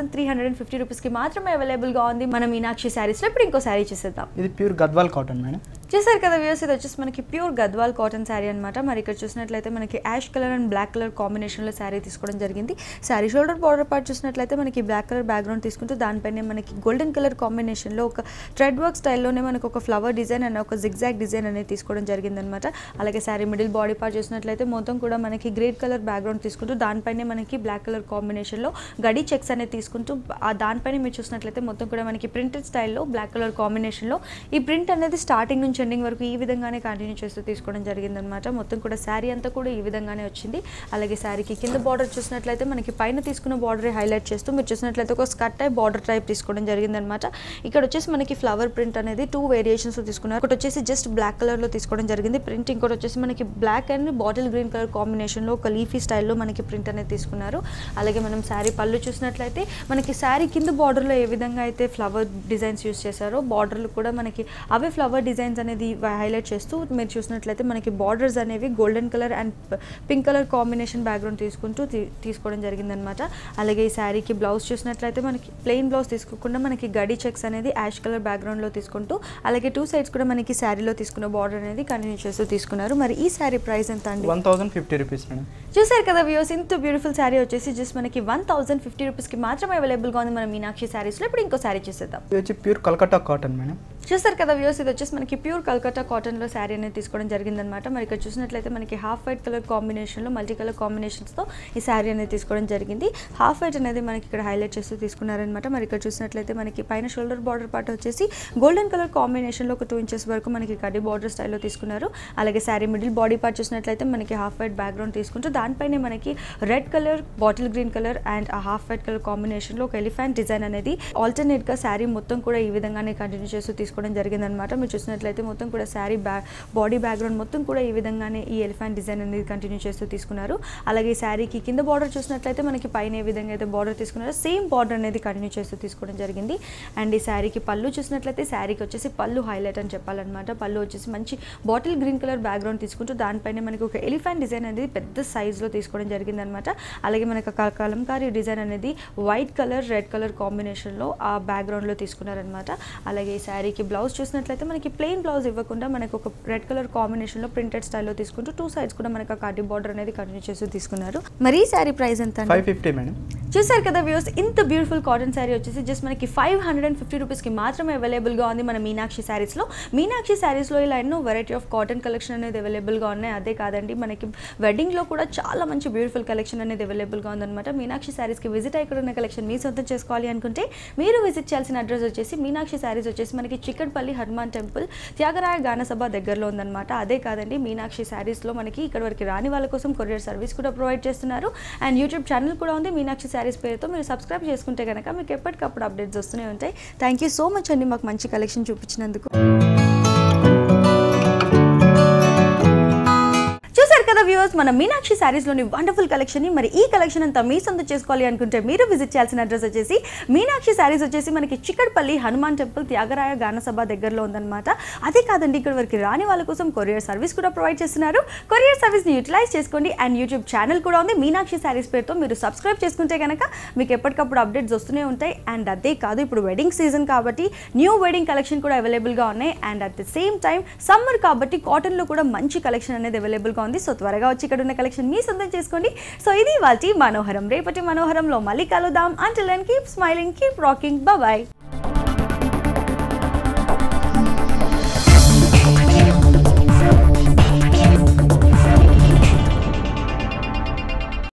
1350 రూపీస్కి మాత్రమే అవైలబుల్గా ఉంది మన మీనాక్షి శారీస్లో. ఇప్పుడు ఇంకో శారీ చేసేద్దాం. ఇది ప్యూర్ గద్వాల్ కాటన్ మేడం. చూసారు కదా వ్యూవర్స్, ఇది వచ్చేసి మనకి ప్యూర్ గద్వాల్ కాటన్ శారీ అనమాట. మరి ఇక్కడ చూసినట్లయితే మనకి ash colour and black colour కాంబినేషన్లో శారీ తీసుకోవడం జరిగింది. శారీ షోల్డర్ బార్డర్ పార్ట్ చూసినట్లయితే మనకి బ్లాక్ కలర్ బ్యాక్గ్రౌండ్ తీసుకుంటూ దానిపైన మనకి గోల్డెన్ కలర్ కాంబినేషన్లో ఒక థ్రెడ్ వర్క్ స్టైల్లోనే మనకు ఒక ఫ్లవర్ డిజైన్ అండ్ ఒక జిగ్జాగ్ డిజైన్ అనేది తీసుకోవడం జరిగిందనమాట. అలాగే శారీ మిడిల్ బాడీ పార్ట్ చూసినట్లయితే మొత్తం కూడా మనకి గ్రేట్ కలర్ బ్యాక్గ్రౌండ్ తీసుకుంటూ దానిపైన మనకి బ్లాక్ కలర్ కాంబినేషన్లో గడి చెక్స్ అనేది తీసుకుంటూ ఆ దానిపైన మీరు చూసినట్లయితే మొత్తం కూడా మనకి ప్రింటెడ్ స్టైల్లో బ్లాక్ కలర్ కాంబినేషన్లో ఈ ప్రింట్ అనేది స్టార్టింగ్ నుంచి ఎండింగ్ వరకు ఈ విధంగానే కంటిన్యూ చేస్తూ తీసుకోవడం జరిగిందనమాట. మొత్తం కూడా శారీ అంతా కూడా ఈ విధంగానే వచ్చింది. అలాగే శారీకి కింద బార్డర్ చూసినట్లయితే మనకి పైన తీసుకున్న బార్డర్ హైలైట్ చేస్తూ మీరు చూసినట్లయితే ఒక స్కర్ట్ టైప్ బార్డర్ టైప్ తీసుకోవడం జరిగిందనమాట. ఇక్కడ వచ్చేసి మనకి ఫ్లవర్ ప్రింట్ అనేది 2 వేరియేషన్స్లో తీసుకున్నారు. ఒకటి వచ్చేసి జస్ట్ బ్లాక్ కలర్లో తీసుకోవడం జరిగింది ప్రింట్. ఇంకోటి వచ్చేసి మనకి black and bottle green colour కాంబినేషన్లో ఒక లీఫీ స్టైల్లో మనకి ప్రింట్ అనేది తీసుకున్నారు. అలాగే మనం శారీ పళ్ళు చూసినట్లయితే మనకి శారీ కింద బార్డర్లో ఏ విధంగా అయితే ఫ్లవర్ డిజైన్స్ యూస్ చేశారో బార్డర్లు కూడా మనకి అవే ఫ్లవర్ డిజైన్స్ అనేది హైలైట్ చేస్తూ మీరు చూసినట్లయితే మనకి బార్డర్స్ అనేవి golden colour and pink colour combination background తీసుకుంటూ తీసుకోవడం జరిగిందనమాట. అలాగే ఈ శారీకి బ్లౌజ్ చూసినట్లయితే మనకి ప్లెయిన్ బ్లౌజ్ తీసుకోకుండా మనకి గడి చెక్స్ అనేది యాష్ కలర్ బ్యాక్గ్రౌండ్లో తీసుకుంటూ అలాగే 2 సైడ్స్ కూడా మనకి శారీలో తీసుకున్న బార్డర్ అనేది కంటిన్యూ చేస్తూ తీసుకున్నారు. మరి ఈ శారీ ప్రైస్ ఎంత అండి? 1050 రూపీస్ మేడం. చూసారు కదా వ్యూవర్స్, ఇంత బ్యూటిఫుల్ శారీ వచ్చేసి జస్ట్ మనకి 1050 రూపీస్కి మాత్రమే అవైలబుల్గా ఉంది మన మీనాక్షి శారీస్లో. ఇప్పుడు ఇంకో శారీ చేసేద్దాం. ఇది వచ్చి ప్యూర్ కలకత్తా కాటన్ మేడం. చూసారు కదా వ్యూవర్స్, ఇది వచ్చేసి మనకి ప్యూర్ కల్కత్తా కాటన్లో శారీ అనేది తీసుకోవడం జరిగిందనమాట. మరి ఇక్కడ చూసినట్లయితే మనకి హాఫ్ వైట్ కలర్ కాంబినేషన్లో మల్టీ కలర్ కాంబినేషన్స్తో ఈ శారీ అనేది తీసుకోవడం జరిగింది. హాఫ్ వైట్ అనేది మనకి ఇక్కడ హైలైట్ చేస్తూ తీసుకున్నారనమాట. మరి ఇక్కడ చూసినట్లయితే మనకి పైన షోల్డర్ బార్డర్ పార్ట్ వచ్చేసి గోల్డెన్ కలర్ కాంబినేషన్లో ఒక 2 ఇంచెస్ వరకు మనకి కడ్డీ బార్డర్ స్టైల్లో తీసుకున్నారు. అలాగే శారీ మిడిల్ బాడీ పార్ట్ చూసినట్లయితే మనకి హాఫ్ వైట్ బ్యాక్గ్రౌండ్ తీసుకుంటూ దానిపైన మనకి red colour, bottle green colour and ఆ హాఫ్ వైట్ కలర్ కాంబినేషన్లో ఒక ఎలిఫెంట్ డిజైన్ అనేది ఆల్టర్నేట్గా శారీ మొత్తం కూడా ఈ విధంగానే కంటిన్యూ చేస్తూ తీసుకోవడం జరిగిందనమాట. మీరు చూసినట్లయితే మొత్తం కూడా శారీ బాడీ బ్యాక్గ్రౌండ్ మొత్తం కూడా ఈ విధంగానే ఈ ఎలిఫెంట్ డిజైన్ అనేది కంటిన్యూ చేస్తూ తీసుకున్నారు. అలాగే ఈ శారీకి కింద బార్డర్ చూసినట్లయితే మనకి పైన ఏ విధంగా అయితే బార్డర్ తీసుకున్నారో సేమ్ బార్డర్ అనేది కంటిన్యూ చేస్తూ తీసుకోవడం జరిగింది. అండ్ ఈ శారీకి పళ్ళు చూసినట్లయితే శారీకి వచ్చేసి పళ్ళు హైలైట్ అని చెప్పాలన్నమాట. పళ్ళు వచ్చేసి మంచి బాటిల్ గ్రీన్ కలర్ బ్యాక్గ్రౌండ్ తీసుకుంటూ దానిపైన మనకి ఒక ఎలిఫెంట్ డిజైన్ అనేది పెద్ద సైజ్లో తీసుకోవడం జరిగిందనమాట. అలాగే మనకి కలంకారీ డిజైన్ అనేది వైట్ కలర్, రెడ్ కలర్ కాంబినేషన్లో ఆ బ్యాక్గ్రౌండ్లో తీసుకున్నారనమాట. అలాగే ఈ శారీకి బ్లౌజ్ చూసినట్లయితే మనకి ప్లెయిన్ బ్లౌజ్ ఇవ్వకుండా మనకు ఒక రెడ్ కలర్ కాంబినేషన్లో ప్రింటెడ్ స్టైల్లో తీసుకుంటూ 2 సైడ్స్ కూడా మనకు ఆ కడ్డీ బార్డర్ అనేది కంటిన్యూ చేస్తూ తీసుకున్నారు. మరి ఈ శారీ ప్రైస్ ఎంత? 550 మేడం. చూసారు కదా వ్యూవర్స్, ఇంత బ్యూటిఫుల్ కాటన్ శారీ వచ్చేసి జస్ట్ మనకి 550 రూపీస్కి మాత్రమే అవైలబుల్గా ఉంది మన మీనాక్షి శారీస్లో. మీనాక్షి శారీస్లో ఇలా ఎన్నో వెరైటీ ఆఫ్ కాటన్ కలెక్షన్ అనేది అవైలబుల్గా ఉన్నాయి. అదే కాదండి, మనకి వెడ్డింగ్లో కూడా చాలా మంచి బ్యూటిఫుల్ కలెక్షన్ అనేది అవైలబుల్గా ఉందన్నమాట. మీనాక్షి శారీస్కి విజిట్ అయ్యి కూడా ఉన్న కలెక్షన్ మీ సొంతం చేసుకోవాలి అనుకుంటే మీరు విజిట్ చేయాల్సిన అడ్రస్ వచ్చేసి మీనాక్షి శారీస్ వచ్చేసి మనకి చిక్కడపల్లి హనుమాన్ టెంపుల్, త్యాగరాయ గానసభ దగ్గరలో ఉందన్నమాట. అదే కాదండి, మీనాక్షి శారీస్లో మనకి ఇక్కడ వరకు రాని వాళ్ళ కోసం కొరియర్ సర్వీస్ కూడా ప్రొవైడ్ చేస్తున్నారు. అండ్ యూట్యూబ్ ఛానల్ కూడా ఉంది మీనాక్షి శారీస్ పేరుతో. మీరు సబ్స్క్రైబ్ చేసుకుంటే కనుక మీకు ఎప్పటికప్పుడు అప్డేట్స్ వస్తూనే ఉంటాయి. థ్యాంక్ యూ సో మచ్ అండి మాకు మంచి కలెక్షన్ చూపించినందుకు. వ్యూవర్స్, మన మీనాక్షి శారీస్లోని వండర్ఫుల్ కలెక్షన్ని మరి ఈ కలెక్షన్ అంతా మీ సొంతం చేసుకోవాలి అనుకుంటే మీరు విజిట్ చేయాల్సిన అడ్రస్ వచ్చేసి మీనాక్షి శారీస్ వచ్చేసి మనకి చిక్కడపల్లి హనుమాన్ టెంపుల్ త్యాగరాయ గానసభ దగ్గరలో ఉందన్నమాట. అదే కాదండి, ఇక్కడ వరకు రాని వాళ్ళ కోసం కొరియర్ సర్వీస్ కూడా ప్రొవైడ్ చేస్తున్నారు. కొరియర్ సర్వీస్ని యూటిలైజ్ చేసుకోండి. అండ్ యూట్యూబ్ ఛానల్ కూడా ఉంది మీనాక్షి శారీస్ పేరుతో. మీరు సబ్స్క్రైబ్ చేసుకుంటే కనుక మీకు ఎప్పటికప్పుడు అప్డేట్స్ వస్తూనే ఉంటాయి. అండ్ అదే కాదు, ఇప్పుడు వెడ్డింగ్ సీజన్ కాబట్టి న్యూ వెడ్డింగ్ కలెక్షన్ కూడా అవైలబుల్గా ఉన్నాయి. And at the same time summer కాబట్టి కాటన్లో కూడా మంచి కలెక్షన్ అనేది అవైలబుల్గా ఉంది. సో త్వరగా వచ్చి ఇక్కడ ఉన్న కలెక్షన్ మీ సొంతం చేసుకోండి. సో ఇది వాటి మనోహరం. రేపటి మనోహరంలో మళ్ళీ కలుద్దాం. Until then, keep smiling, keep rocking. Bye bye.